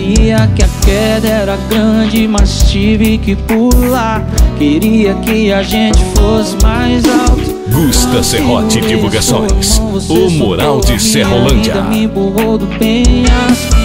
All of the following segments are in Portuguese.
Sabia que a queda era grande, mas tive que pular. Queria que a gente fosse mais alto. Gusta Serrote Divulgações, o Mural de Serrolândia. Me empurrou do penhasco.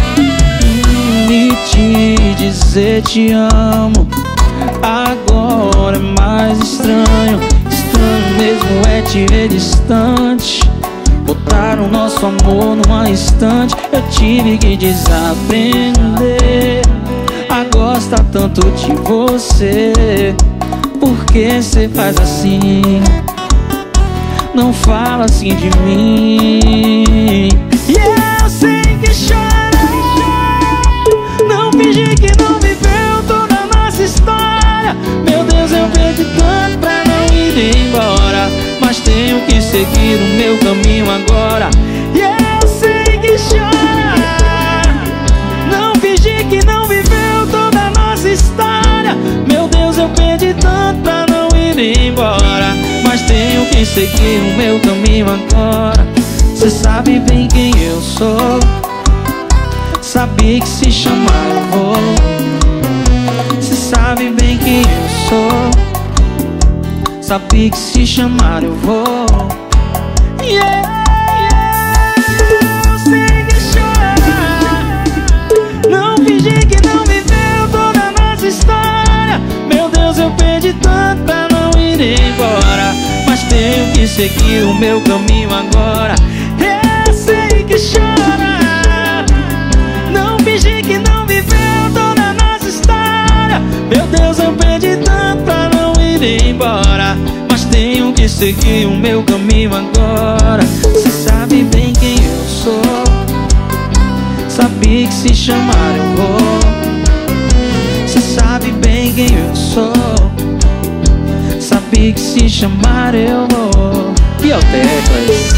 E te dizer te amo agora é mais estranho. Estranho mesmo é te ver distante. Botaram nosso amor numa estante. Eu tive que desaprender a gostar tanto de você. Por que cê faz assim? Não fala assim de mim. E eu sei que chora. Não fingi que não viveu toda a nossa história. Meu Deus, eu perdi tanto pra não ir embora, mas tenho que seguir o meu caminho agora. E eu sei que chora. Não fingi que não viveu toda a nossa história. Meu Deus, eu perdi tanto pra não ir embora, mas tenho que seguir o meu caminho agora. Cê sabe bem quem eu sou. Sabe que se chamar eu vou. Cê sabe bem quem eu sou. Sabe que se chamar eu vou. Yeah, yeah. Eu sei que chora. Não fingi que não viveu toda a nossa história. Meu Deus, eu perdi tanto pra não ir embora, mas tenho que seguir o meu caminho agora. Eu sei que chora. Não fingi que não viveu toda a nossa história. Meu Deus, eu perdi tanto pra não ir embora, mas tenho que seguir o meu caminho agora. Cê sabe bem quem eu sou. Sabe que se chamar eu vou. Cê sabe bem quem eu sou. Sabe que se chamar eu vou. Biotecas.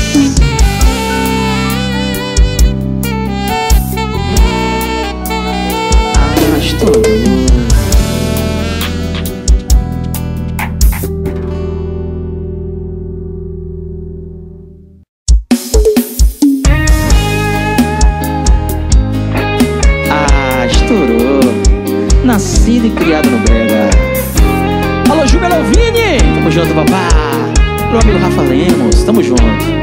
Estourou. Nascido e criado no Brega. Alô, Júlia Lovini, tamo junto, papá. Meu amigo Rafa Lemos, tamo junto.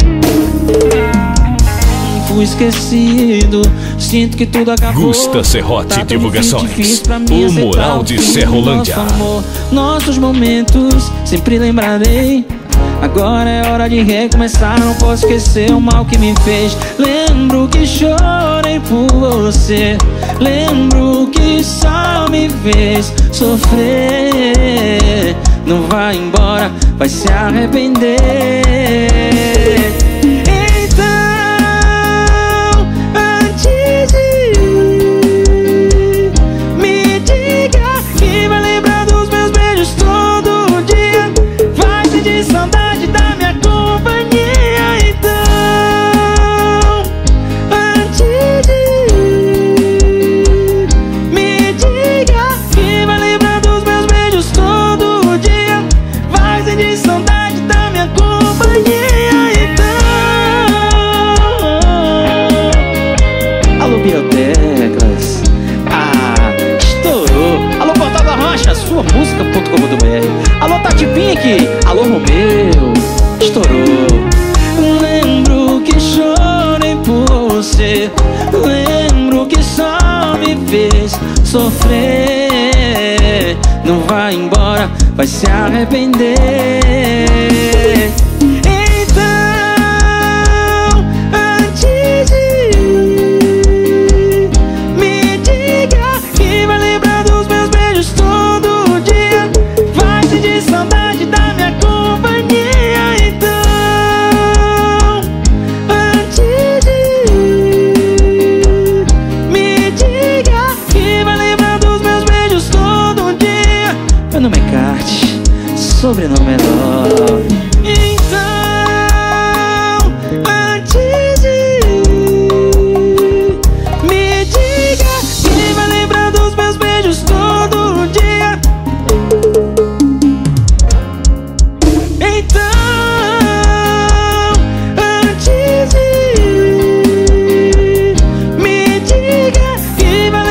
Fui esquecido, sinto que tudo acabou. Gusta Serrote Divulgações, o Mural de Serrolândia. Nossos momentos sempre lembrarei. Agora é hora de recomeçar, não posso esquecer o mal que me fez. Lembro que chorei por você. Lembro que só me fez sofrer. Não vai embora, vai se arrepender. Então, antes de ir, me diga que vai lembrar dos meus beijos todo dia. Vai sentir saudade da minha companhia. Então, antes de ir, me diga que vai lembrar dos meus beijos todo dia. Vai sentir saudade da minha companhia. Então, alô, Biotecas. Estourou. Alô, Portal da Rocha, sua música.com.br. Alô, Tati Pink. Alô, Romeu. Estourou. Lembro que chorei por você. Lembro que só me fez sofrer. Não vai embora, vai se arrepender. Então, antes de ir, me diga que vai lembrar dos meus beijos todo dia. Vai sentir saudade da minha companhia. Então, antes de ir, me diga que vai lembrar dos meus beijos todo dia. Meu nome é Kart, sobrenome é Love. Então, antes de ir, me diga que vai lembrar dos meus beijos todo dia. Então, antes de ir, me diga que vai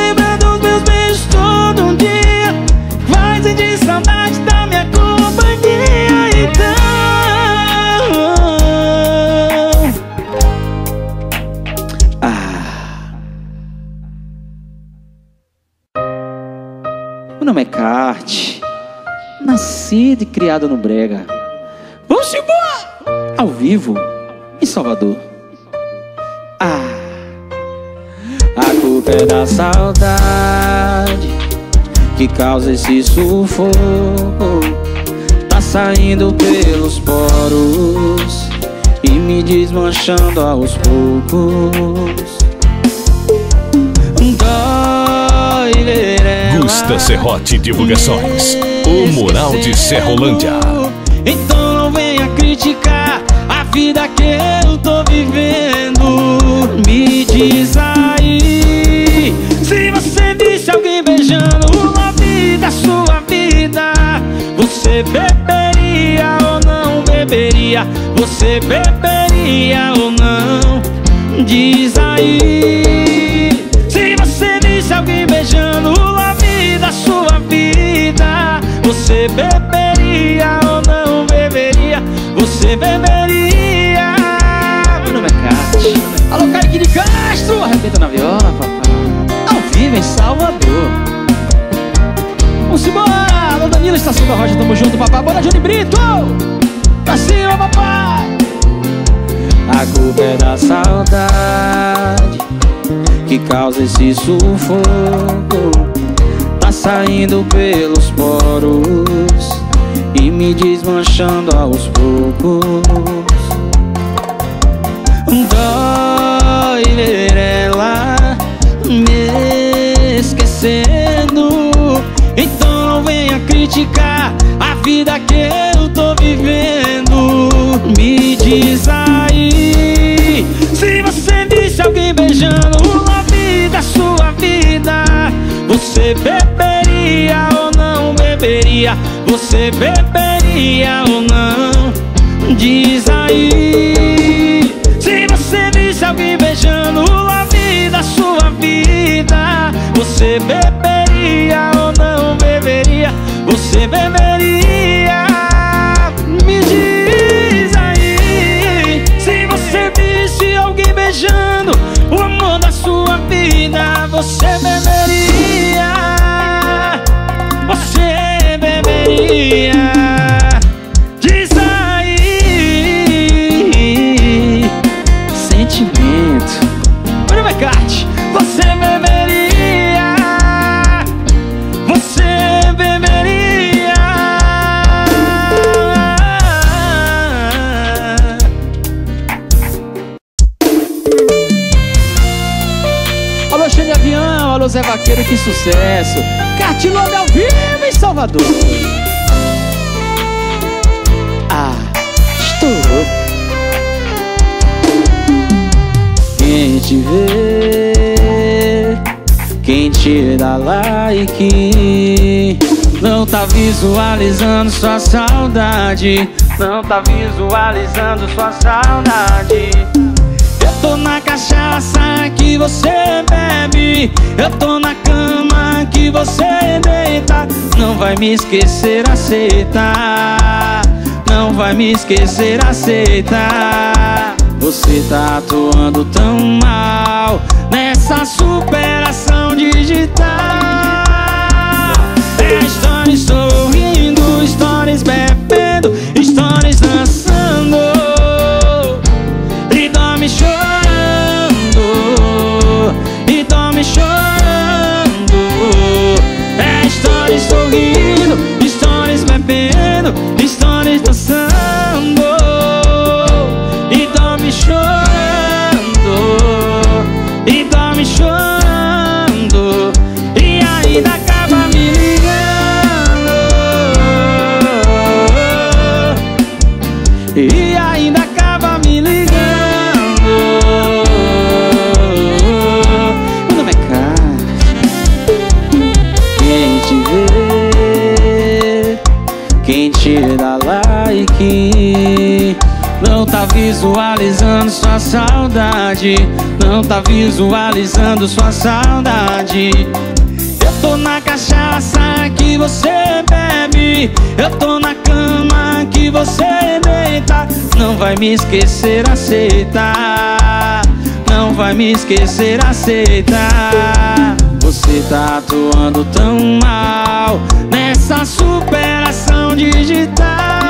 Meu nome é Kart, nascido e criado no brega. Vamos embora! Ao vivo, em Salvador. A culpa é da saudade que causa esse sufoco. Tá saindo pelos poros e me desmanchando aos poucos. Dói ver ela. Gusta Serrote Divulgações, o Mural de Serrolândia. Então não venha criticar a vida que eu tô vivendo. Me diz aí, se você visse alguém beijando o love da sua vida, você beberia ou não beberia? Você beberia ou não? Diz aí, se você visse alguém beijando o love da sua vida, você beberia ou não beberia? Você beberia? Meu nome é Kart. Alô, Kaique de Castro, arrebenta na viola, papai. Ao vivo em Salvador. Vamos embora. Alô, Danilo, Estação da Rocha, tamo junto, papai. Bora, Johnny Brito. Pra cima, papai. A culpa é da saudade que causa esse sufoco. Tá saindo pelos poros e me desmanchando aos poucos. Dói ver ela me esquecendo. Então não venha criticar a vida que eu tô vivendo. Me diz aí, se você visse alguém beijando o love da sua vida, você beberia ou não beberia? Você beberia ou não? Diz aí, se você visse alguém beijando o love da sua vida, você beberia ou não beberia? Você beberia? Me diz aí, se você visse alguém beijando o amor da sua vida, você beberia? Você beberia? Diz aí, sentimento. Meu nome é Kart. Você beberia? Você beberia? Alô, Xande Avião, alô, Zé Vaqueiro, que sucesso. Kart Love ao vivo em Salvador. Estourou. Quem te vê, quem te dá like, não tá visualizando sua saudade. Não tá visualizando sua saudade. Eu tô na cachaça que você bebe, eu tô na cama que você deita. Não vai me esquecer, aceita. Não vai me esquecer, aceita. Você tá atuando tão mal nessa superação digital. É stories sorrindo, stories bebendo, stories dançando e dorme chorando, e dorme chorando. É stories sorrindo, stories bebendo, stories dançando e dorme chorando, e dorme chorando, e ainda acaba me ligando, e ainda acaba me ligando. Meu nome é Kart. Quem te vê, quem te dá like, não tá visualizando sua saudade. Não tá visualizando sua saudade. Eu tô na cachaça que você bebe, eu tô na cama que você deita. Não vai me esquecer, aceita. Não vai me esquecer, aceita. Você tá atuando tão mal nessa superação digital.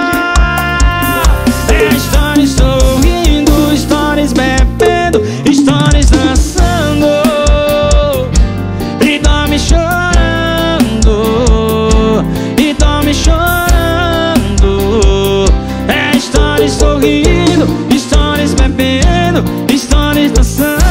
É stories sorrindo, stories bebendo, stories dançando e dorme chorando, e dorme chorando. É stories sorrindo, stories bebendo, stories dançando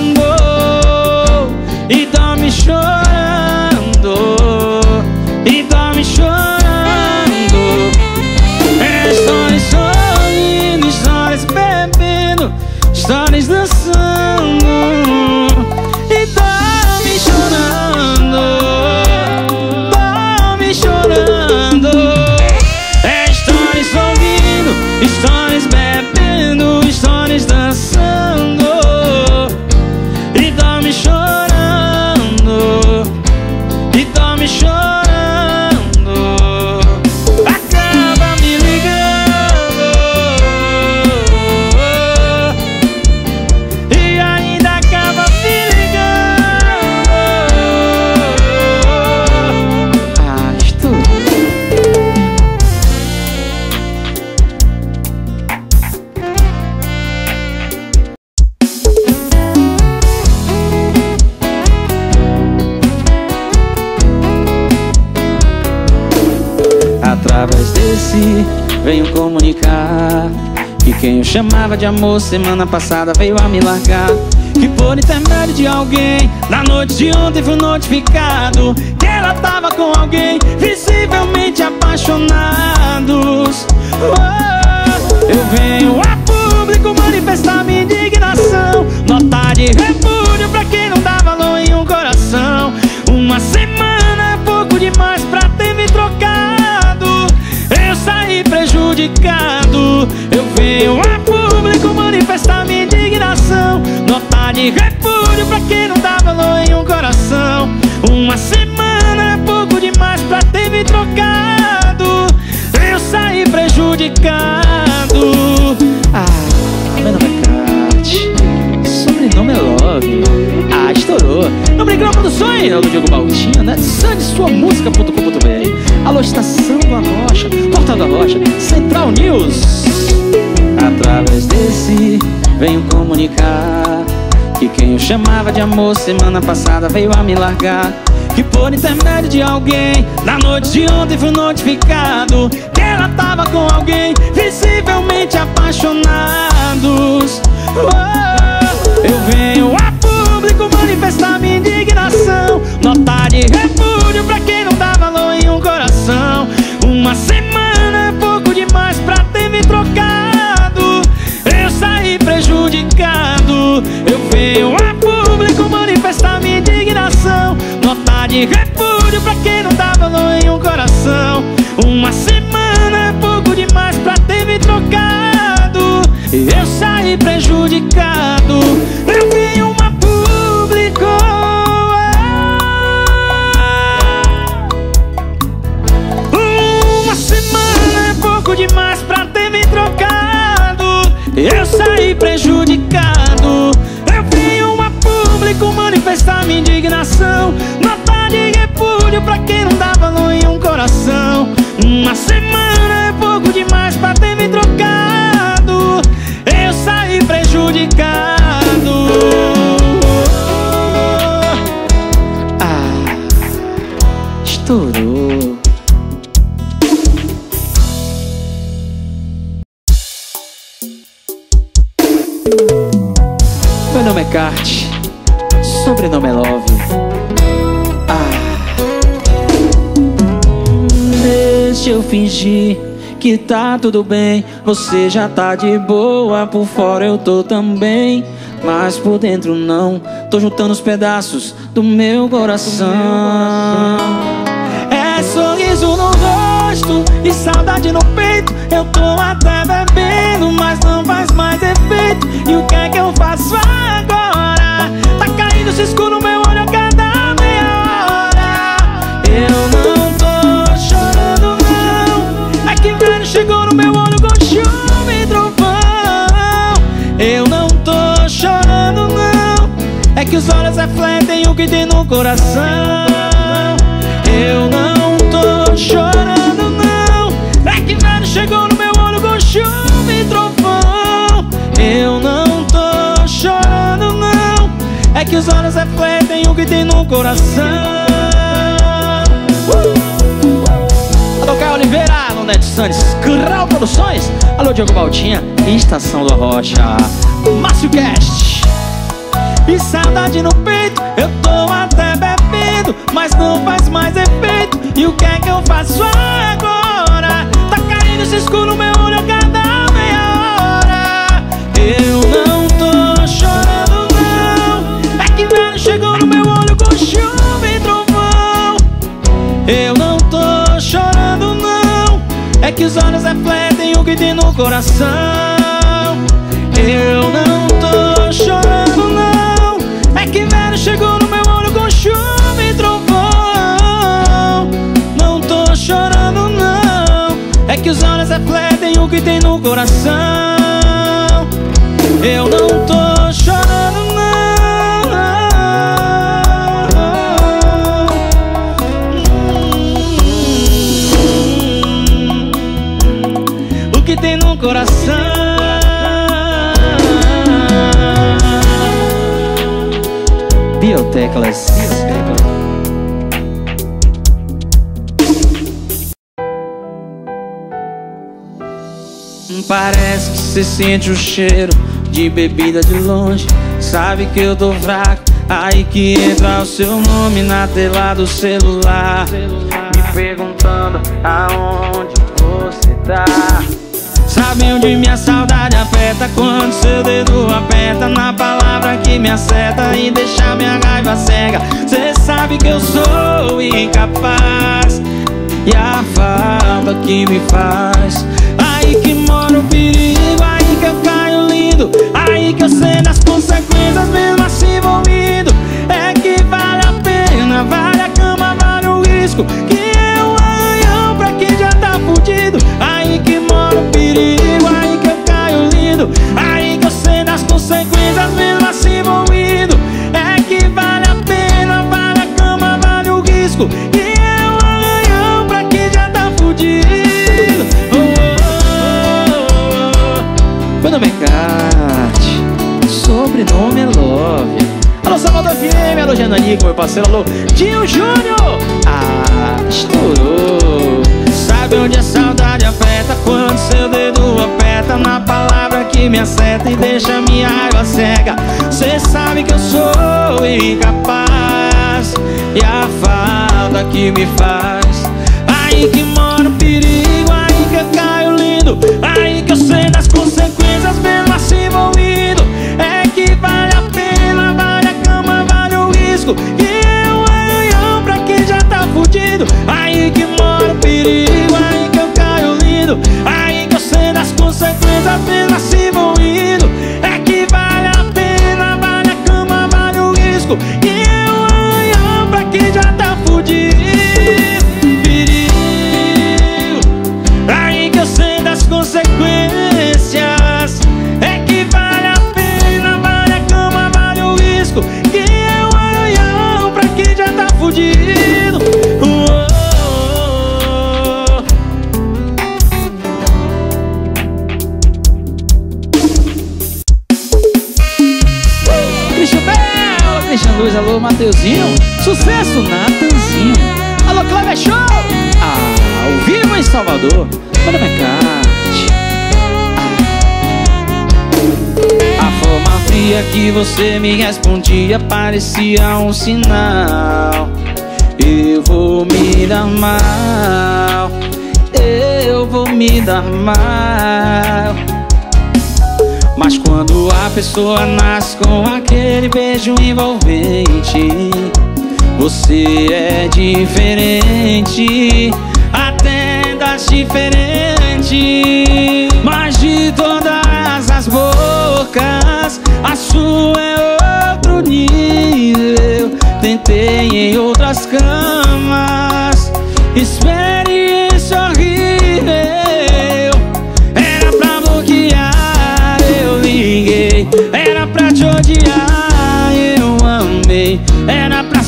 e dorme chorando, e dorme chorando. É stories sorrindo, stories bebendo, stories dançando e dorme chorando, dorme chorando. É stories sorrindo, stories bebendo, stories dançando e dorme chorando, e dorme chorando. Acaba me ligando e ainda acaba me ligando. Ah, estou. Através desse venho comunicar que quem eu chamava de amor semana passada veio a me largar. Que por intermédio de alguém, na noite de ontem fui notificado que ela tava com alguém visivelmente apaixonados. Eu venho a público manifestar minha indignação, nota de repúdio pra quem não dá valor em um coração. Uma semana é pouco demais pra ter me trocado, eu saí prejudicado. Eu venho a público manifestar minha indignação, nota de repúdio pra quem não dá valor em um coração. Uma semana é pouco demais pra ter me trocado, eu saí prejudicado. Ah, meu nome é Kat, sobrenome é Love. Ah, estourou. No Brigão Produções, do Diogo Baltinho, né? Sandesuamusica.com.br. Alô, Estação do Arrocha, Portal da Rocha, Central News. Através desse venho comunicar que quem eu chamava de amor semana passada veio a me largar. Que por intermédio de alguém, na noite de ontem fui notificado que ela tava com alguém visivelmente apaixonados. Eu venho a público manifestar minha indignação, nota de repúdio pra quem não dá valor em um coração. Uma semana é pouco demais pra ter me trocado, eu saí prejudicado. Eu venho a público manifestar minha indignação, nota de repúdio pra quem não dá valor em um coração. Uma semana é pouco demais pra ter me trocado, eu saí prejudicado. Eu venho a público uma semana é pouco demais pra ter me trocado, eu saí prejudicado. Eu venho a público manifestar minha indignação, nota de repúdio pra quem não dá valor em um coração. Uma semana é pouco demais pra ter me trocado, eu saí prejudicado. Ah, estourou. Meu nome é Kat, sobrenome é Love. Deixa eu fingir que tá tudo bem, você já tá de boa, por fora eu tô também, mas por dentro não, tô juntando os pedaços do meu coração. É sorriso no rosto e saudade no peito, eu tô até bebendo, mas não faz mais efeito. E o que é que eu faço agora? Tá caindo cisco no meu olho a cada meia hora. Eu não tô chorando não, é que inverno chegou no meu olho com chuva e trovão. Eu não tô chorando não, é que os olhos refletem o que que tem no coração. Eu não tô chorando não, é que velho chegou no meu olho com chuva e trovão. Eu não tô chorando não, é que os olhos refletem o que tem no coração. Alô, Caio Oliveira, no Net Santos, Grau Produções. Alô, Diogo Baltinha, Estação do Rocha, Márcio Cast. E saudade no peito, eu tô até bebendo, mas não faz mais efeito. E o que é que eu faço agora? Tá caindo esse escuro no meu olho a cada meia hora. Eu não tô chorando não, é que velho chegou no meu olho com chuva e trovão. Eu não tô chorando não, é que os olhos refletem o que tem no coração. Eu não tô chorando não, é que velho chegou no meu olho com chuva e trovão. Não tô chorando não, é que os olhos refletem o que tem no coração. Eu não tô chorando não. O que tem no coração. Bioteclas. Parece que você sente o cheiro de bebida de longe. Sabe que eu tô fraco, aí que entra o seu nome na tela do celular, me perguntando aonde você tá. Sabe onde minha saudade aperta, quando seu dedo aperta na palavra que me acerta e deixa minha raiva cega. Cê sabe que eu sou incapaz, e a falta que me faz. Aí que mora o perigo, aí que eu caio lindo, aí que eu sei das consequências mesmo assim vou indo. É que vale a pena, vale a cama, vale o risco, que é um arranhão pra quem já tá fudido. Aí que mora o perigo, aí que eu caio lindo, aí que eu sei das consequências mesmo assim vou indo. É que vale a pena, vale a cama, vale o risco, que é um arranhão pra quem já tá fudido. Meu nome é Kat, sobrenome é Love. Alô, Salvador FM, alô, Jananico, meu parceiro, alô, Dinho Júnior. Ah, estourou. Sabe onde a saudade aperta, quando seu dedo aperta na palavra que me acerta e deixa minha raiva cega. Cê sabe que eu sou incapaz, e a falta que me faz. Aí que mora o perigo, aí que eu caio lindo, aí que eu sei das consequências mesmo assim vou indo. É que vale a pena, vale a cama, vale o risco, que é um arranhão pra quem já tá fudido. Aí que mora o perigo, aí que eu caio lindo, aí que eu sei das consequências mesmo assim vou indo. É que vale a pena, vale a cama, vale o risco, que é um arranhão pra quem já tá fudido. Aí que eu sei das consequências. É que vale a pena, vale a cama, vale o risco, que é um arranhão pra quem já tá fudido. Christian Bell, Christian Luiz, alô, Mateuzinho. Sucesso, Natanzinho. Alô, Cleber Show. Ao vivo em Salvador. Meu nome é Kat. A forma fria que você me respondia parecia um sinal. Eu vou me dar mal, eu vou me dar mal. Mas quando a pessoa nasce com aquele beijo envolvente, você é diferente, até das diferentes. Mas de todas as bocas, a sua é outro nível. Tentei em outras camas, experiência horrível. Era pra bloquear, eu liguei. Era pra te odiar, eu amei. Era pra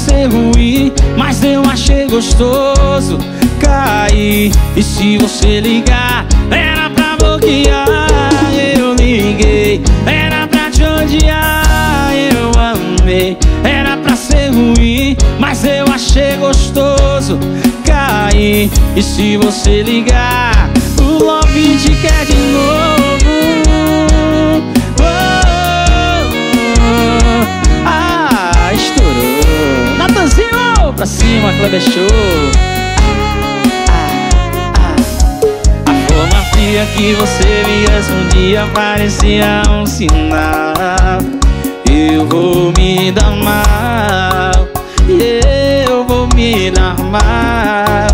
gostoso cair. E se você ligar, era pra bloquear. Eu liguei, era pra te odiar. Eu amei, era pra ser ruim, mas eu achei gostoso cair. E se você ligar, o love te quer de novo. Estourou. Natanzinho, pra cima, Kleber Show. A forma fria que você me respondia parecia um sinal. Eu vou me dar mal, eu vou me dar mal.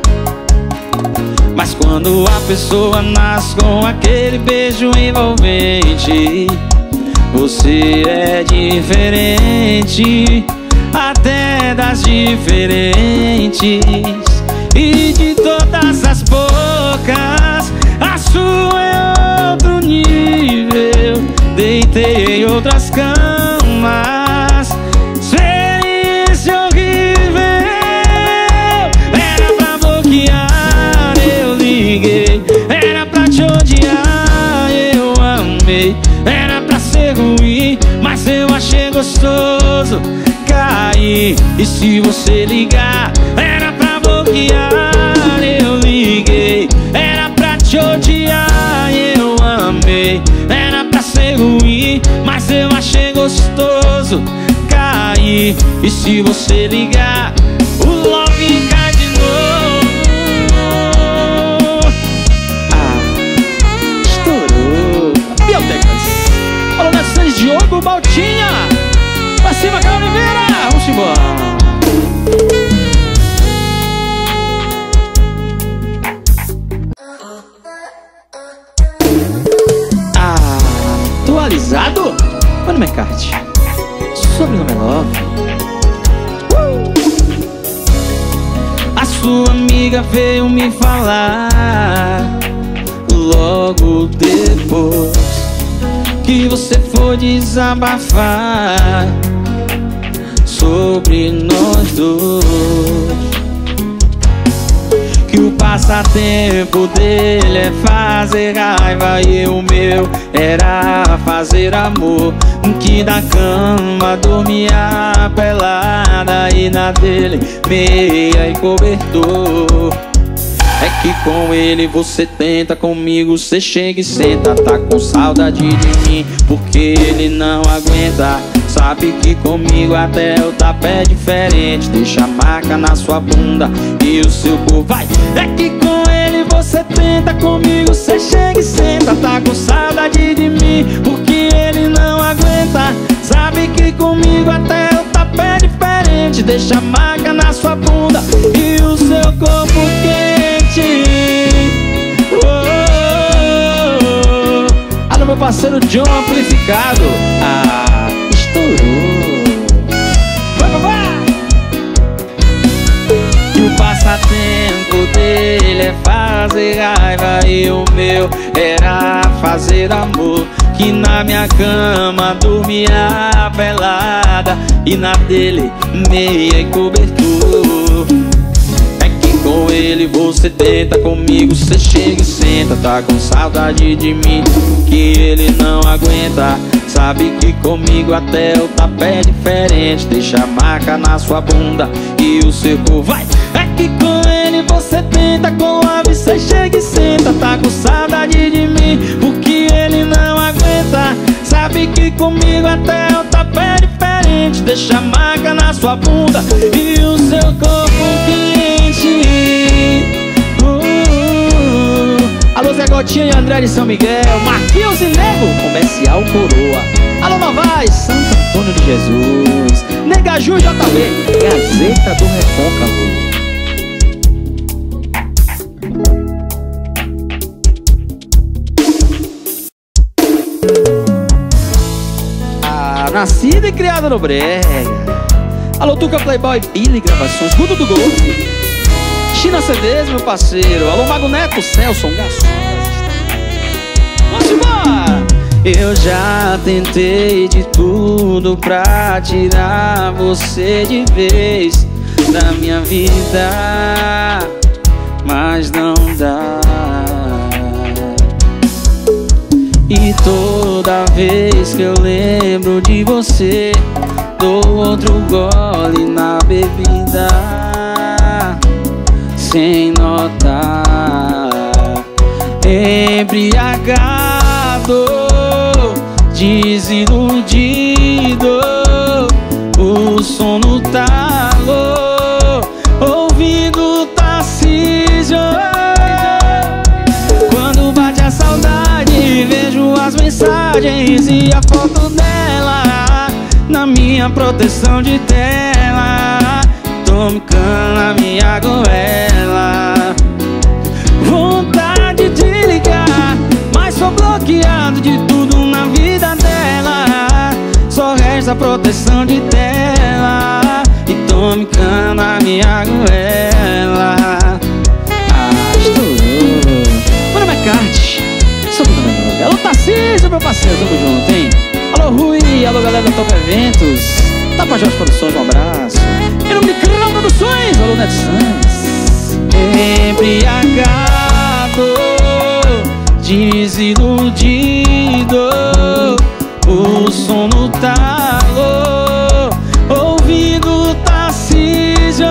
Mas quando a pessoa nasce com aquele beijo envolvente, você é diferente, até das diferentes. E de todas as bocas, a sua é outro nível. Deitei em outras camas, experiência horrível. Era pra bloquear, eu liguei. Era pra te odiar, eu amei. Era pra ser ruim, mas eu achei gostoso cair. E se você ligar, era pra bloquear. Eu liguei, era pra te odiar. Eu amei, era pra ser ruim, mas eu achei gostoso cair. E se você ligar, o love cai de novo. Estourou. Biotecas. Alô, Santos, Diogo Baltinha. Pra cima, Carol Oliveira. Vamos embora. Atualizado? Mano McCarthy. Sobrenome é Love. A sua amiga veio me falar logo depois que você foi desabafar sobre nós dois. Que o passatempo dele é fazer raiva e o meu era fazer amor. Que da cama dormia pelada e na dele meia e cobertor. É que com ele você tenta, comigo você chega e senta. Tá com saudade de mim porque ele não aguenta. Sabe que comigo até o tapa é diferente. Deixa a marca na sua bunda e o seu corpo vai. É que com ele você tenta, comigo você chega e senta. Tá com saudade de mim porque ele não aguenta. Sabe que comigo até o tapa é diferente. Deixa a marca na sua bunda e o seu corpo quente. Alô, meu parceiro John Amplificado. E o passatempo dele é fazer raiva e o meu era fazer amor. Que na minha cama dormia pelada e na dele meia e cobertor. É que com ele você tenta, comigo você chega e senta. Tá com saudade de mim que ele não aguenta. Sabe que comigo até o tapa é diferente. Deixa a marca na sua bunda e o seu corpo vai. É que com ele você tenta, com love você chega e senta. Tá com saudade de mim porque ele não aguenta. Sabe que comigo até o tapa é diferente. Deixa a marca na sua bunda e o seu corpo quente. Alô, Zé Gotinha e André de São Miguel. Marquinhos e Nego, Comercial Coroa. Alô, Novaes, Santo Antônio de Jesus. Negaju JB, Gazeta do Recôncavo. Nascida e criada no Brega. Alô, Tuca Playboy, Billy Gravações, Guto do Golfe, China CDs, meu parceiro. Alô, Mago Neto, Celson, Garçom. Vamos embora! Eu já tentei de tudo pra tirar você de vez da minha vida, mas não dá. E toda vez que eu lembro de você, dou outro gole na bebida, sem notar. Embriagado, desiludido, o sono talou, ouvindo Tarcísio. Quando bate a saudade, vejo as mensagens e a foto dela na minha proteção de tela. Tô me cana na minha goela. Vontade de ligar, mas sou bloqueado de tudo na vida dela. Só resta proteção de tela e tô me cana na minha goela. Estourou. Mano, McCarthy, sou do nome. Alô, Tarcísio, meu parceiro, tamo junto, hein? Alô, Rui, alô, galera da Top Eventos, Tapajós Produções, um abraço. Em nome de Crão Produções, alô, Neto Santos. Embriagado, desiludido, o sono talou, ouvindo Tarcísio.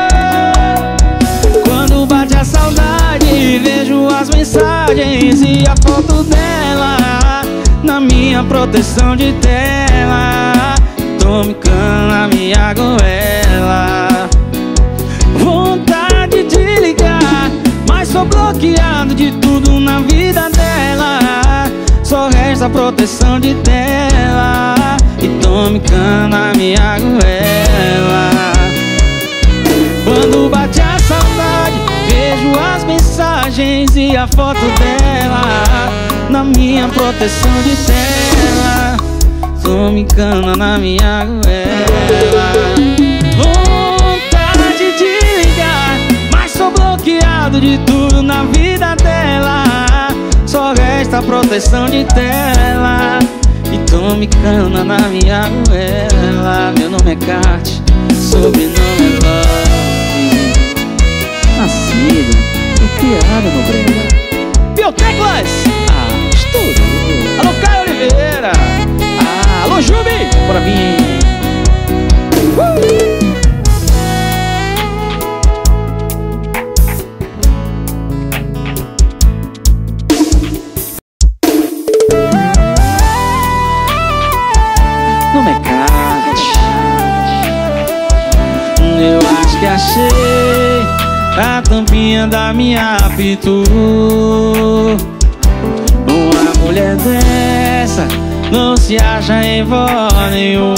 Quando bate a saudade, vejo as mensagens e a foto dela na minha proteção de tela. Tô me cana na minha goela. Vontade de ligar, mas sou bloqueado de tudo na vida dela. Só resta proteção de tela e tô me cana na minha goela. Quando bate a saudade, vejo as mensagens e a foto dela na minha proteção de tela. Tô me cana na minha goela. Vontade de ligar, mas sou bloqueado de tudo na vida dela. Só resta proteção de tela e tô me cana na minha goela. Meu nome é Cat, sobrenome é Love. Nascido e criado no Brega. Bioteclas, estourou. Alô, Caio Oliveira. Alô, Jubi, bora vir. No Mecate, eu acho que achei a tampinha da minha Pitu. Uma mulher dessa não se acha em vó nenhum.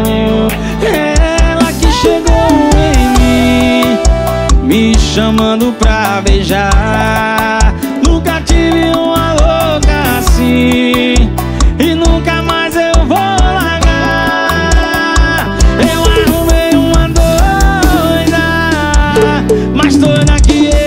Ela que chegou em mim, me chamando pra beijar. Nunca tive uma louca assim e nunca mais eu vou largar. Eu arrumei uma doida, mais doida que eu.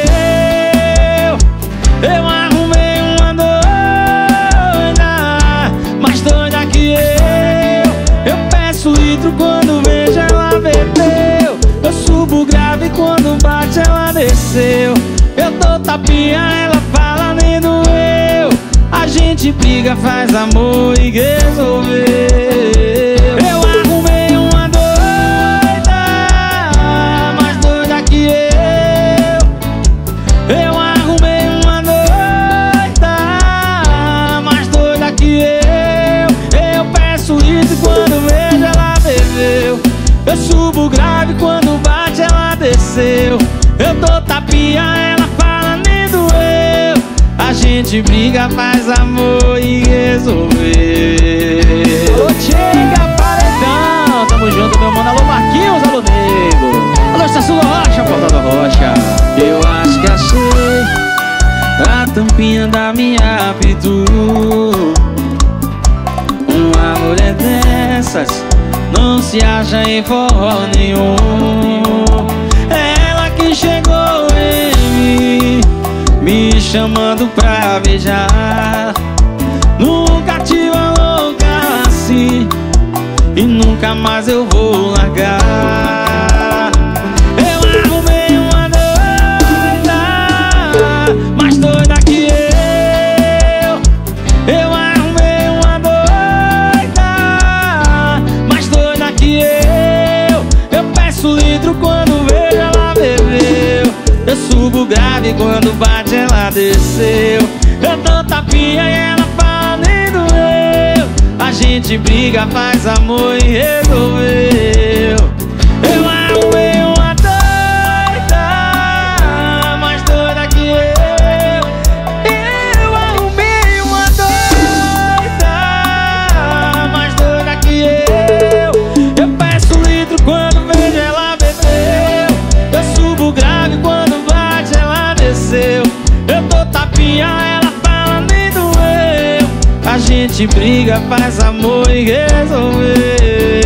Eu arrumei uma doida, mais doida que eu. Eu peço litro quando vejo ela bebeu. Eu subo grave quando bate ela desceu. Eu dou tapinha, ela fala nem doeu. A gente briga, faz amor e resolveu. Eu arrumei uma doida, mais doida que eu. Eu arrumei uma doida, mais doida que eu. Eu peço litro quando vejo ela bebeu. Eu subo grave quando bate ela desceu. Eu dou tapinha, ela fala nem doeu. A gente briga, faz amor e resolveu. Ô, chega, paredão, tamo junto, meu mano. Alô, Marquinhos, alô, nego. Alô, Estação Rocha, Porta da Rocha. Eu acho que achei a tampinha da minha Pitu. Uma mulher dessas não se acha em forró nenhum. Ela que chegou em mim, me chamando pra beijar. Nunca tive uma louca assim e nunca mais eu vou largar. Eu subo grave, quando bate ela desceu. Eu dou tapinha e ela fala nem doeu. A gente briga, faz amor e resolveu. Eu arrumei uma doida, mais doida que eu. Eu arrumei uma doida, mais doida que eu. Eu peço litro quando vejo ela bebeu. Eu subo grave, quando bate ela desceu. Eu dou tapinha, ela fala nem doeu. A gente briga, faz amor e resolveu.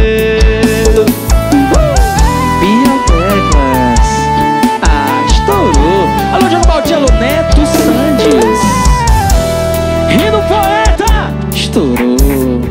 Alô, Diogo Baldi, alô, Neto Sandes. Rindo poeta, estourou.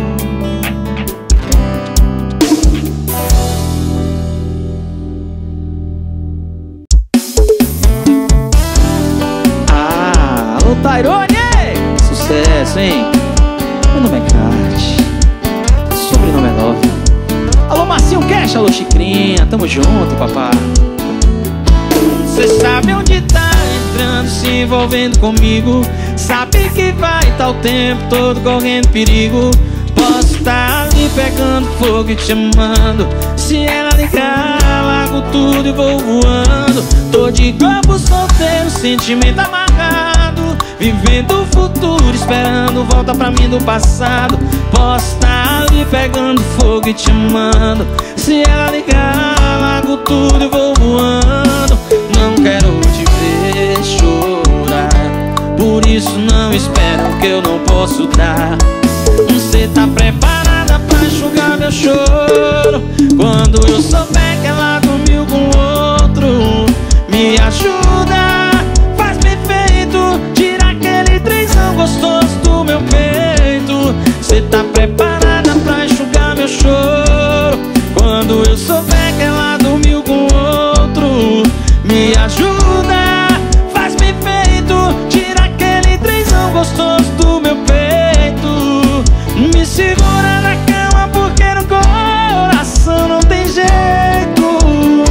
Alô, Tairone, sucesso, hein? Meu nome é Carte, sobrenome é Nove. Alô, Marcinho Cash, alô, Chicrinha, tamo junto, papá. Cê sabe onde tá entrando, se envolvendo comigo. Sabe que vai tá o tempo todo correndo perigo. Posso tá ali pegando fogo e te amando. Se ela ligar, largo tudo e vou voando. Tô de corpo solteiro, sentimento amarrado, vivendo o futuro, esperando volta pra mim do passado. Posso tá ali pegando fogo e te amando. Se ela ligar, largo tudo e vou voando. Não quero te ver chorar, por isso não espero que eu não posso dar. Você tá preparada pra enxugar meu choro? Quando eu souber que ela dormiu com outro, me ajuda, faz perfeito, tira aquele trenzão gostoso do meu peito. Você tá preparada pra enxugar meu choro? Quando eu souber que ela dormiu com outro, me ajuda, faz perfeito, tira aquele trenzão gostoso do meu peito. Me segura na cama porque no coração não tem jeito.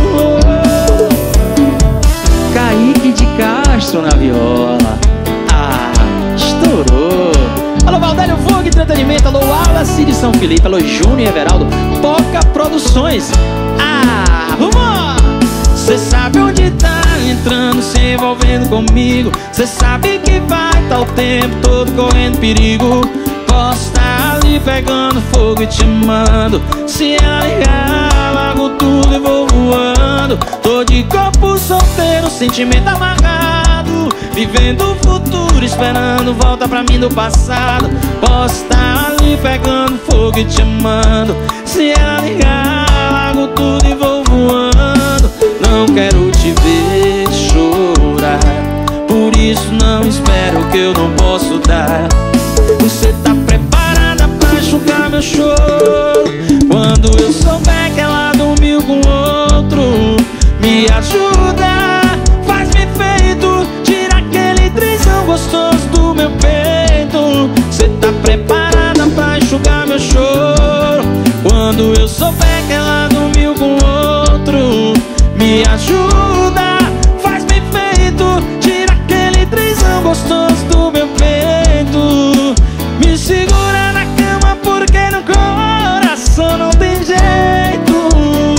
Kaique de Castro na viola, estourou. Alô, Valdélio Vogue Entretenimento, alô, Wallace de São Felipe, alô, Júnior e Everaldo, Poca Produções. Vamos! Cê sabe onde tá entrando, se envolvendo comigo. Cê sabe que vai tá o tempo todo correndo perigo. Posso tá ali pegando fogo e te amando. Se ela ligar, largo tudo e vou voando. Tô de corpo solteiro, sentimento amarrado, vivendo o futuro, esperando volta pra mim do passado. Posso tá ali pegando fogo e te amando. Se ela ligar, largo tudo e vou voando. Não quero te ver chorar, por isso não espero que eu não posso dar. Você tá preparada pra enxugar meu choro? Quando eu souber que ela dormiu com outro, me ajuda, faz-me feito, tira aquele trenzão gostoso do meu peito. Você tá preparada pra enxugar meu choro? Quando eu souber que ela dormiu com outro, me ajuda, faz-me feito, tira aquele trenzão gostoso do meu peito. Me segura na cama porque no coração não tem jeito.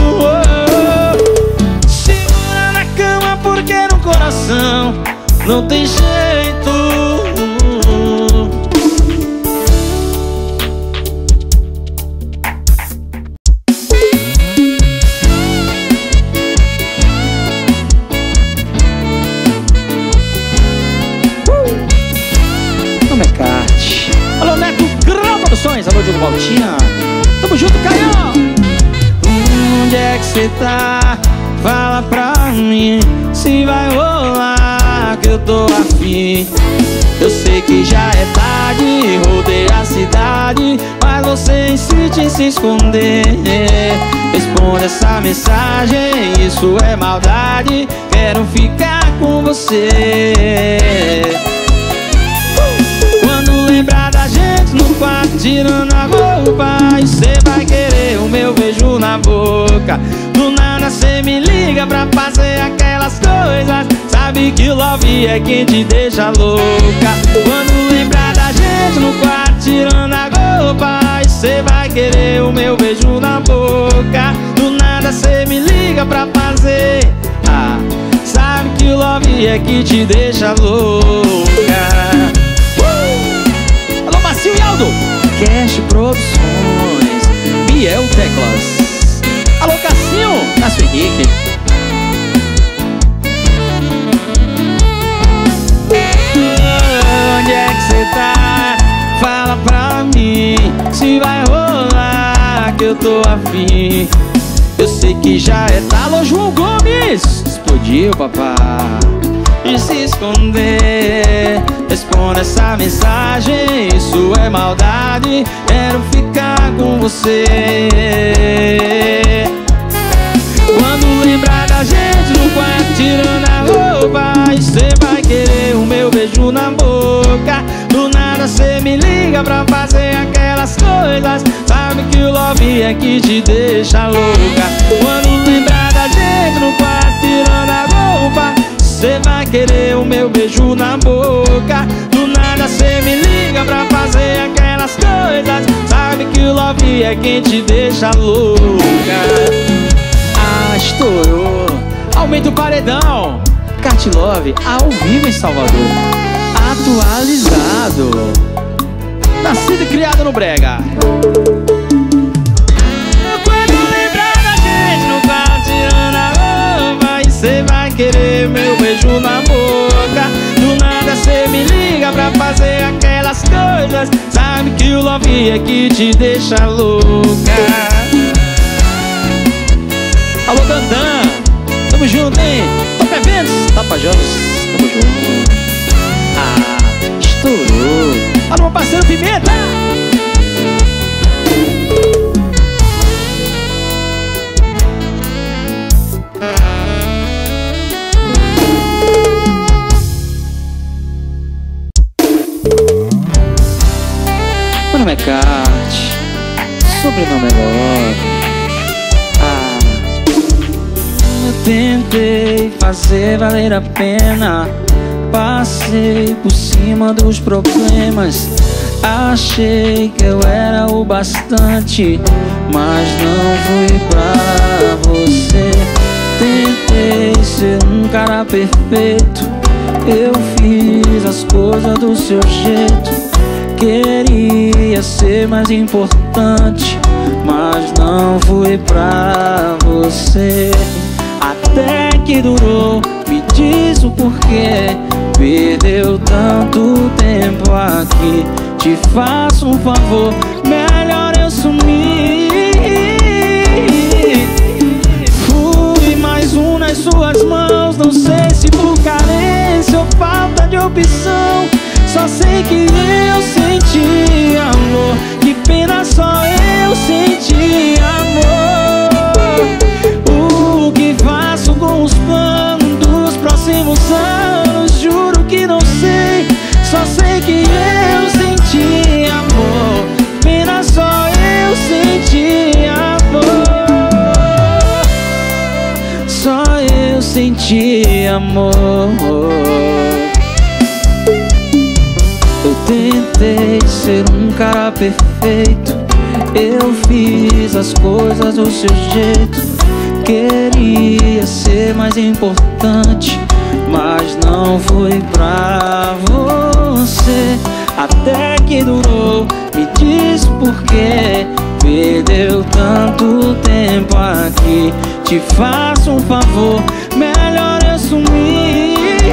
Segura na cama porque no coração não tem jeito. Alô, Neto Produções, alô, Diogo Baltinha, tamo junto, Caião. Onde é que cê tá? Fala pra mim se vai rolar, que eu tô afim. Eu sei que já é tarde, rodei a cidade, mas você insiste em se esconder. Responde essa mensagem, isso é maldade, quero ficar com você. Quando lembrar da gente no quarto tirando a roupa, e cê vai querer o meu beijo na boca. Do nada cê me liga pra fazer aquelas coisas. Sabe que o love é quem te deixa louca. Quando lembrar da gente no quarto tirando a roupa, cê vai querer o meu beijo na boca. Do nada cê me liga pra fazer. Sabe que o love é que te deixa louca. Alô, Macio e Aldo, Cash Produções, Biel Teclas. Alô, Cassinho, Cássio Henrique. Onde é que cê tá? Fala pra mim se vai rolar, que eu tô afim. Eu sei que já é tarde. Alô, João Gomes, explodiu, papá. E se esconder, responda essa mensagem. Isso é maldade, quero ficar com você. Quando lembrar da gente no quarto tirando a roupa, cê vai querer o meu beijo na boca. Do nada cê me liga pra fazer aquelas coisas. Sabe que o love é que te deixa louca. Quando lembrar da gente no quarto tirando a roupa, cê vai querer o meu beijo na boca. Do nada cê me liga pra fazer aquelas coisas. Sabe que o love é quem te deixa louca. Estourou. Aumenta o paredão. Cat Love ao vivo em Salvador. Atualizado. Nascido e criado no brega. Quando lembrar da gente no quarto tirando a roupa, e cê vai querer meu beijo na boca. Do nada cê me liga pra fazer aquelas coisas. Sabe que o love é que te deixa louca. Alô, Dandan, tamo junto, hein? Top Eventos, Tapajós, tamo junto. Estourou. Alô, meu parceiro Pimenta. Meu nome é Kart, sobrenome é Love. Eu tentei fazer valer a pena, passei por cima dos problemas. Achei que eu era o bastante, mas não fui pra você. Tentei ser um cara perfeito, eu fiz as coisas do seu jeito. Queria ser mais importante, mas não fui pra você. Até que durou, me diz o porquê. Perdeu tanto tempo aqui. Te faço um favor, melhor eu sumir. Fui mais um nas suas mãos. Não sei se por carência ou falta de opção. Só sei que eu senti amor. Que pena, só eu senti amor. O que faço com os planos dos próximos anos? Juro que não sei. Só sei que eu senti amor. Pena, só eu senti amor. Só eu senti amor. Eu tentei ser um cara perfeito, eu fiz as coisas do seu jeito. Queria ser mais importante, mas não fui pra você. Até que durou, me diz porquê. Perdeu tanto tempo aqui. Te faço um favor, melhor eu sumir.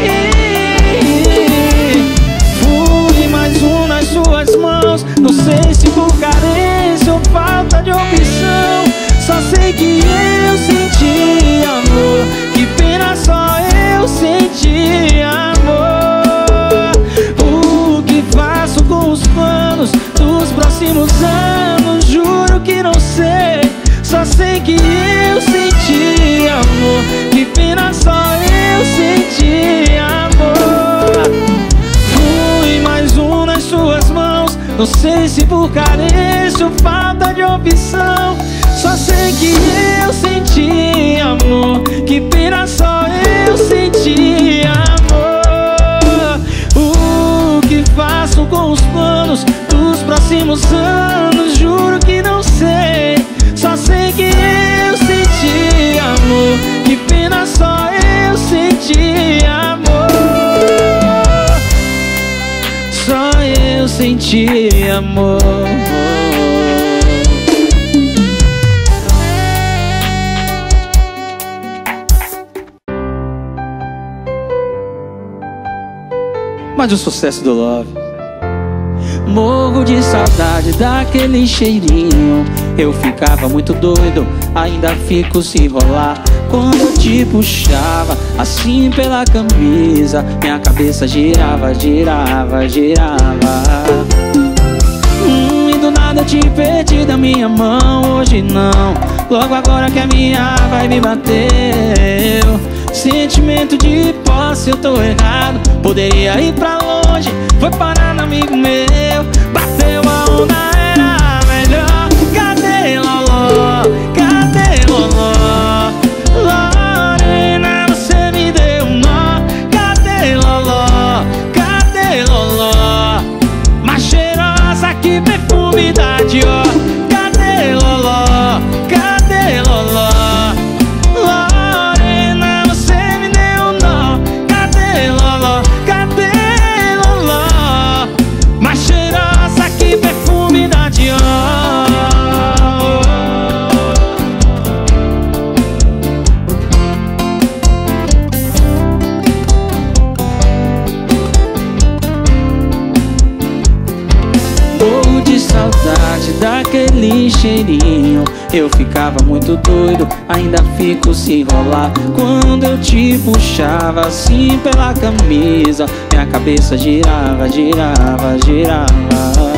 Fui mais um nas suas mãos. Não sei se por carência ou falta de opção. Só sei que eu senti amor. Que pena, só eu senti amor. O que faço com os planos dos próximos anos? Juro que não sei. Só sei que eu senti amor. Que pena, só eu senti amor. Fui mais um nas suas mãos. Não sei se por carência ou falta de opção. Só sei que eu senti amor, que pena só eu senti amor. O que faço com os planos dos próximos anos? Juro que não sei, só sei que eu senti amor, que pena só eu senti amor. Só eu senti amor. Mas o sucesso do Love. Morro de saudade daquele cheirinho. Eu ficava muito doido, ainda fico se rolar. Quando eu te puxava assim pela camisa, minha cabeça girava, girava, girava. E do nada eu te perdi da minha mão. Hoje não, logo agora que a minha vibe bateu. Sentimento de posse, eu tô errado. Poderia ir pra longe, foi parar no amigo meu. Bateu a onda, era melhor. Cadê Loló? Cadê Loló? Lorena, você me deu um nó. Cadê Loló? Cadê Loló? Mais cheirosa que perfume da Dior. Cadê Loló? Cadê Loló? Saudade daquele cheirinho. Eu ficava muito doido, ainda fico se rolar. Quando eu te puxava assim pela camisa, minha cabeça girava, girava, girava.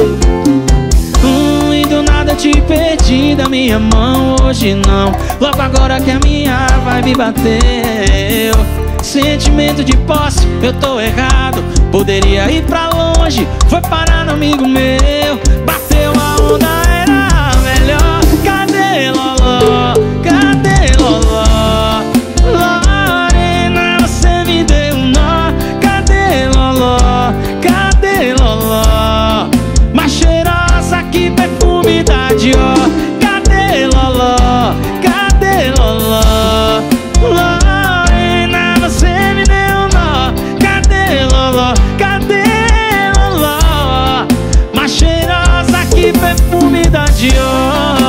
E do nada eu te perdi da minha mão. Hoje não, logo agora que a minha vibe bateu. Sentimento de posse, eu tô errado. Poderia ir pra longe, foi parar no amigo meu. Bateu a onda, era melhor. Cadê Loló? Cadê Loló? Lorena, você me deu um nó. Cadê Loló? Cadê Loló? Mais cheirosa que perfume da Dior. Cadê Loló? Cadê Loló? Lorena, você me deu um nó. Cadê Loló? Cadê Loló? Mais cheirosa que perfume da Dior.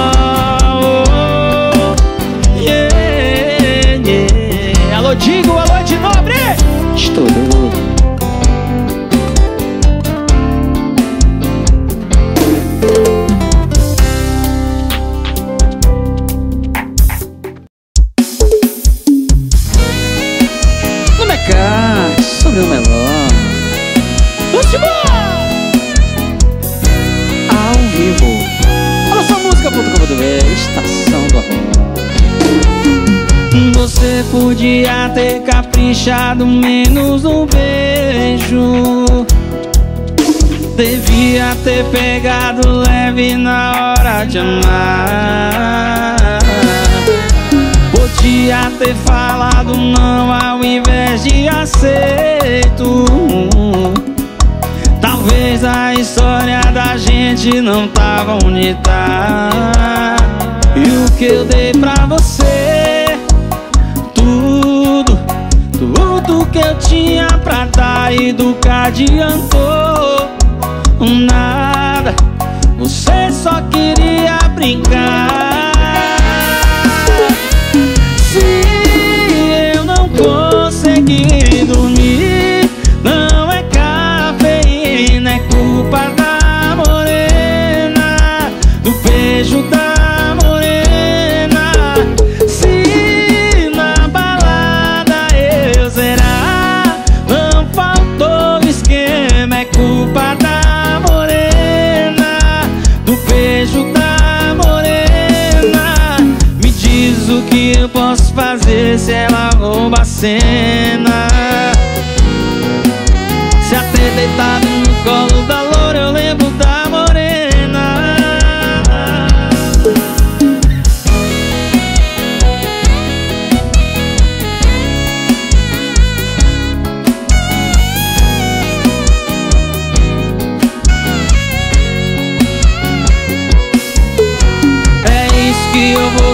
Yeah, yeah. Alô Digo, alô de Nobre. Estourou. No Mecate, sobre o melão. Último! Ao vivo. Olha só, música.com.br, Estação do Arroz. Você podia ter caprichado menos no beijo. Devia ter pegado leve na hora de amar. Podia ter falado não ao invés de aceito. Talvez a história da gente não tava onde tá. E o que eu dei pra você, tudo que eu tinha pra dar, e do que adiantou nada. Você só queria brincar. Se eu não consegui dormir, não é cafeína, é culpa da morena, do beijo da morena. Se na balada eu zerar, não faltou esquema, é culpa da morena, do beijo da morena. Me diz o que eu posso fazer se ela rouba a cena. Se até deitado no colo da loura eu lembro da morena.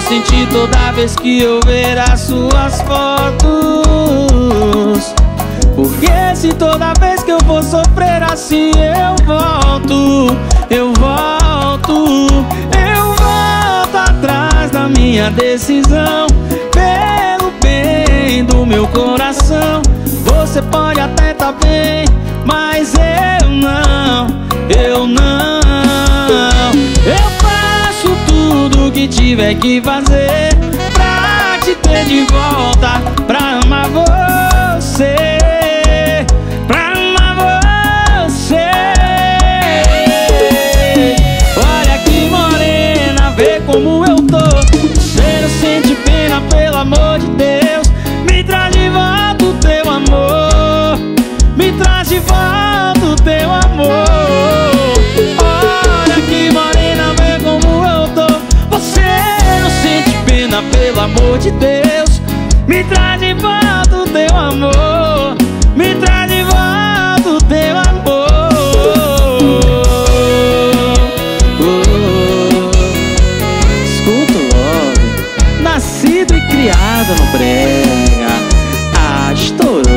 sentir toda vez que eu ver as suas fotos. Porque se toda vez que eu for sofrer assim eu volto atrás da minha decisão, pelo bem do meu coração. Você pode até tá bem, mas eu não. Eu faço tudo que tiver que fazer pra te ter de volta, pra amar você, pra amar você. Olha aqui, morena, vê como eu tô. Você não sente pena, pelo amor de Deus. Me traz de volta o teu amor, me traz de volta o teu amor. Olha aqui, morena, vê como eu tô. Você não sente pena, pelo amor de Deus. Me traz de volta o teu amor, me traz de volta o teu amor. Escuta o Love, nascido e criado no brega. Ah, estourou.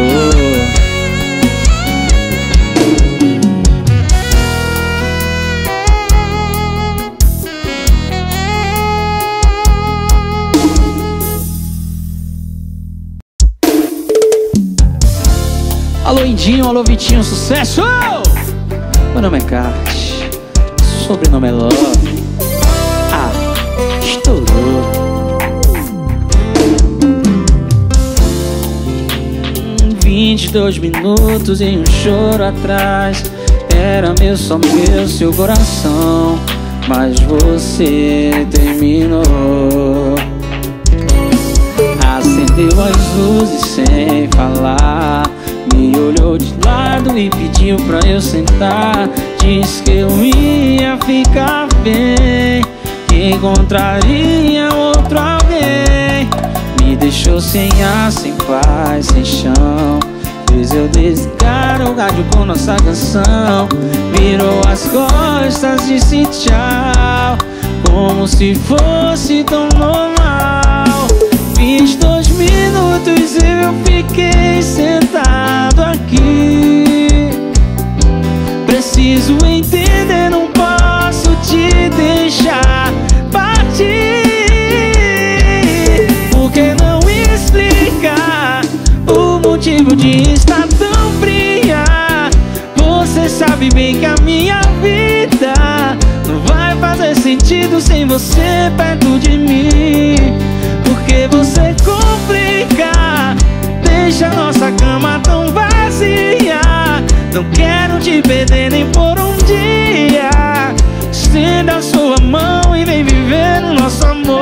Alô, Indinho, alô, Vitinho, sucesso! Meu nome é Kart, sobrenome é Love. Ah, estourou. 22 minutos e um choro atrás. Era meu, só meu, seu coração, mas você terminou. Acendeu as luzes sem falar, me olhou de lado e pediu pra eu sentar. Disse que eu ia ficar bem, que encontraria outro alguém. Me deixou sem ar, sem paz, sem chão. Fez eu desligar o rádio com nossa canção. Virou as costas, disse tchau, como se fosse tão normal. 22 minutos eu fiquei sentado aqui. Preciso entender, não posso te deixar partir. Por que não explicar o motivo de estar tão fria? Você sabe bem que a minha vida não vai fazer sentido sem você perto de mim. Porque você complica, deixa nossa cama tão vazia. Não quero te perder nem por um dia. Estenda a sua mão e vem viver o nosso amor.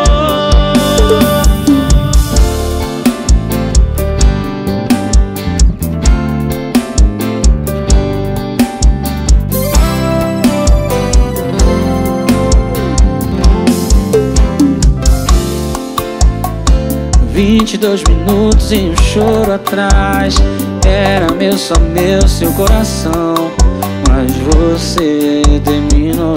22 minutos e um choro atrás. Era meu, só meu, seu coração, mas você terminou.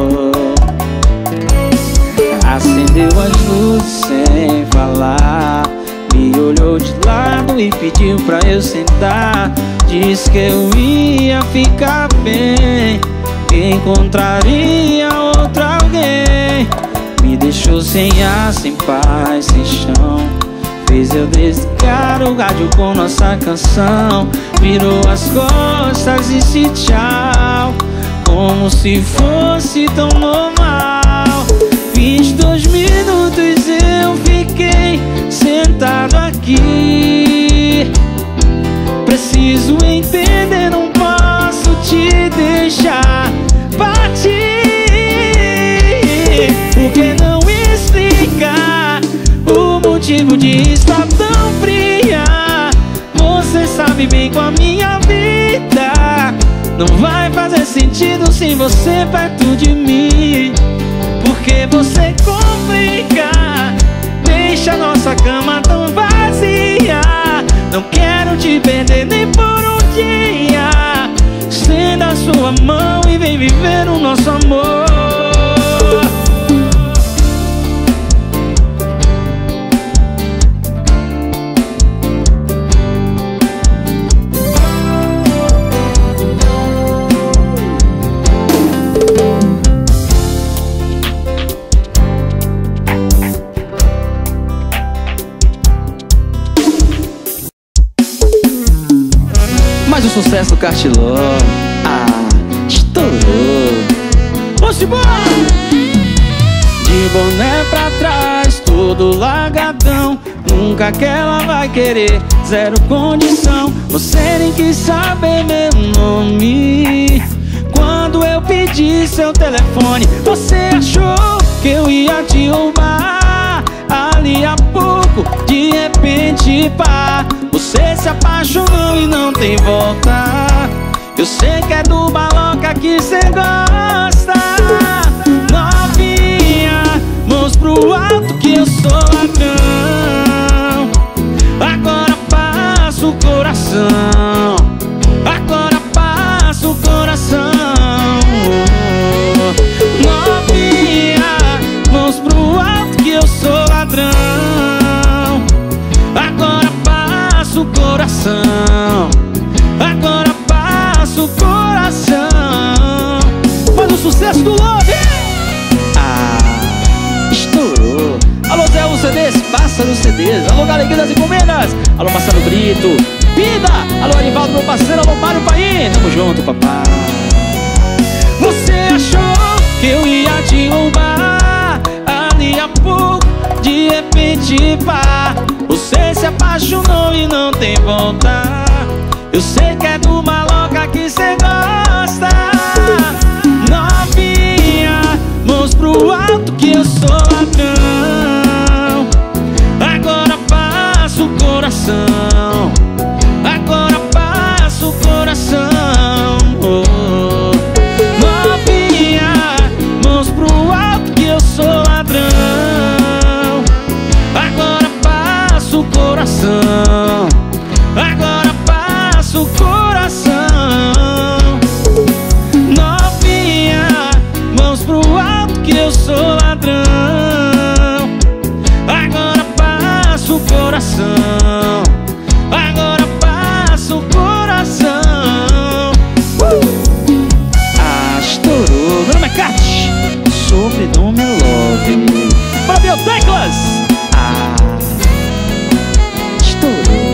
Acendeu as luzes sem falar, me olhou de lado e pediu pra eu sentar. Disse que eu ia ficar bem, que encontraria outro alguém. Me deixou sem ar, sem paz, sem chão. Fez eu desligar o rádio com nossa canção. Virou as costas e disse tchau, como se fosse tão normal. 22 minutos eu fiquei sentado aqui. Preciso entender, não posso te deixar partir. Por que não explicar o motivo de estar tão fria? Você sabe bem com a minha vida não vai fazer sentido sem você perto de mim. Porque você complica, deixa nossa cama tão vazia. Não quero te perder nem por um dia. Estenda a sua mão e vem viver o nosso amor. Mas o sucesso do Cartiló, estourou. Vamos embora! De boné pra trás, todo largadão. Nunca que ela vai querer, zero condição. Você nem quis saber meu nome. Quando eu pedi seu telefone, você achou que eu ia te roubar. Ali a pouco, de repente, pá, você se apaixonou e não tem volta. Eu sei que é do maloca que cê gosta. Novinha, mãos pro alto que eu sou ladrão. Agora passa o coração. Agora passa o coração. Novinha, mãos pro alto que eu sou ladrão. Agora passa o coração. Agora passa o coração. Faz o sucesso do Love. Estourou. Alô Zé, o CDs, Pássaro CDs. Alô Galeguinha das Encomendas. Alô Marcelo Brito, Vida. Alô Arivaldo, meu parceiro. Alô Mário Paim. Tamo junto, papai. Você achou que eu ia te roubar. Ali a pouco, de repente, pá, você se apaixonou e não tem volta. Eu sei que é do maloca que cê gosta. Novinha, mãos pro alto que eu sou ladrão. Agora passa o coração. Agora passa o coração. Novinha, mãos pro alto que eu sou ladrão. Agora passa o coração. Agora passa o coração. Novinha, mãos pro alto que eu sou ladrão. Agora passa o coração. Agora passa o coração. Estourou. Meu nome é Cat, sobrenome é Love. Bora ver o Teclas. Estourou.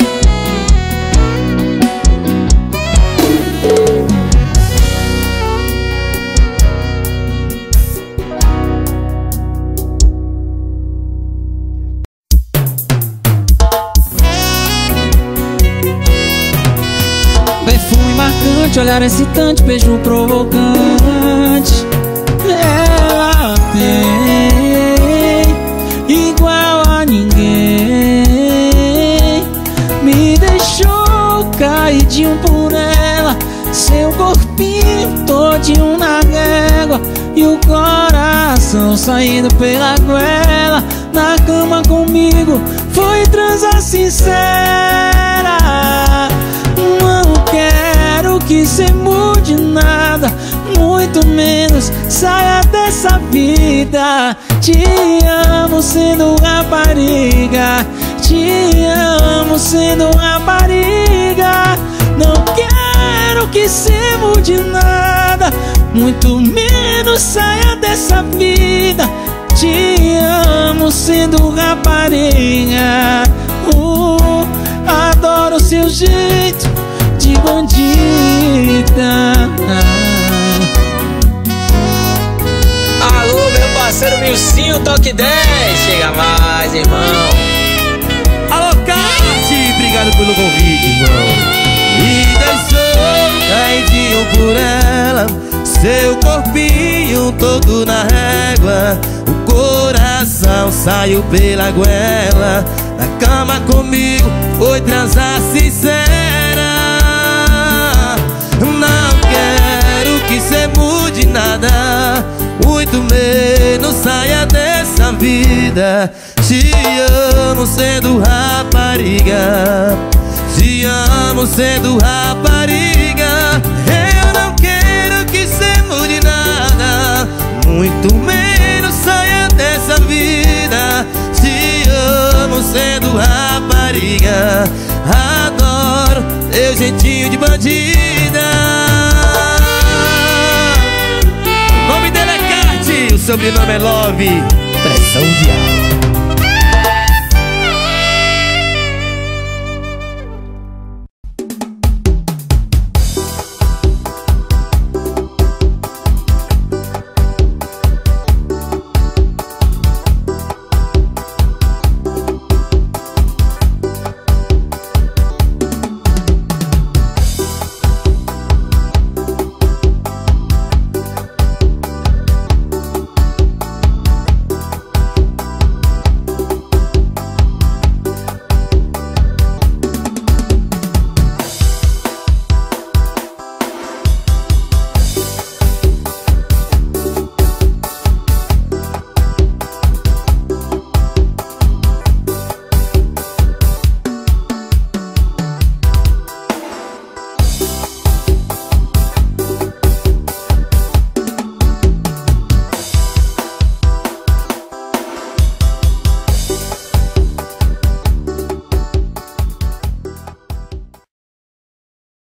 Perfume marcante, olhar excitante, beijo provocante. Ela tem igual a ninguém. Me deixou caidinho por ela. Seu corpinho todinho na régua e o coração saindo pela goela. Na cama comigo foi transa sincera. Não quero que cê mude nada, muito menos saia dessa vida. Te amo sendo rapariga. Te amo sendo rapariga. Não quero que cê mude nada, muito menos saia dessa vida. Te amo sendo rapariga. Adoro seu jeito de bandida. Alô, meu parceiro Milcinho, toque 10. Chega mais, irmão. Alô, Cate, obrigado pelo convite, irmão. Me deixou caidinho por ela. Seu corpinho todo na régua. O coração saiu pela goela. Na cama comigo foi transar sincera. Não quero que cê mude nada, muito menos saia dessa vida. Te amo sendo rapariga. Te amo sendo rapariga. Eu não quero que cê mude nada, muito menos saia dessa vida. Te amo sendo rapariga. Adoro teu jeitinho de bandida. O nome dela é Cate, o sobrenome é Love. Pressão de ar.